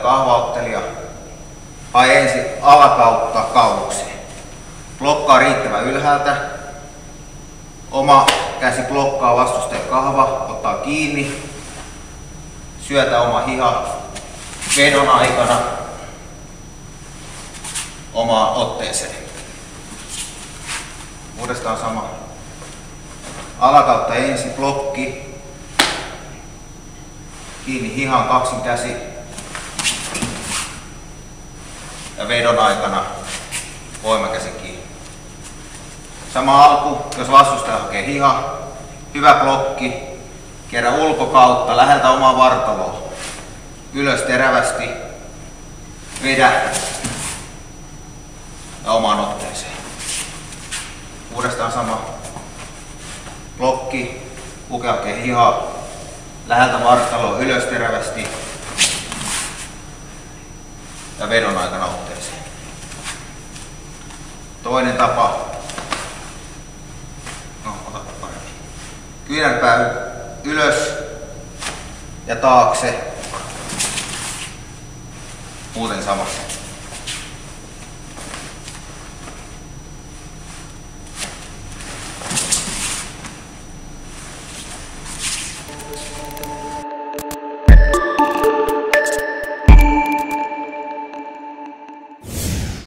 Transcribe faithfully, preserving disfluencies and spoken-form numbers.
kahvaottelija. Hae ensin alakautta kauluksiin. Blokkaa riittävän ylhäältä. Oma käsi blokkaa vastustajan kahva, ottaa kiinni. Syötä oma hiha vedon aikana omaan otteeseen. Uudestaan sama. Alakautta ensin blokki. Kiinni hihan kaksin käsi. Ja vedon aikana voimakäsi kiinni. Sama alku, jos vastustaja hakee hiha. Hyvä blokki. Kierrä ulkokautta läheltä omaa vartaloa. Ylös terävästi. Vedä. Ja omaan otteeseen. Uudestaan sama. Blokki. Puke hakee hihaa. Läheltä vartaloa ylös terävästi. Ja vedon aikana otteeseen. Toinen tapa. No, ota paremmin. Kyynärpää ylös ja taakse. Muuten sama.